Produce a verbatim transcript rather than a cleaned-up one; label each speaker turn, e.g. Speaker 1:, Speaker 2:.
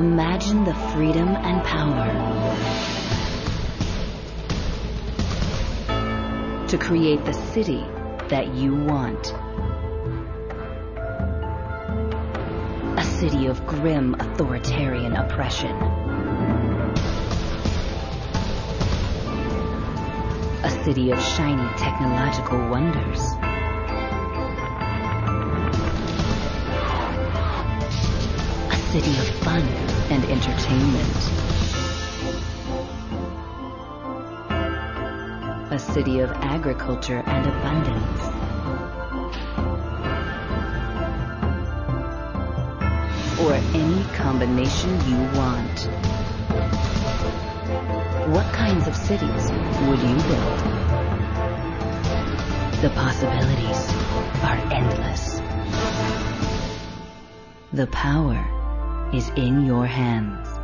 Speaker 1: Imagine the freedom and power to create the city that you want. A city of grim authoritarian oppression. A city of shiny technological wonders. A city of fun and entertainment. A city of agriculture and abundance. Or any combination you want. What kinds of cities would you build? The possibilities are endless. The power is in your hands.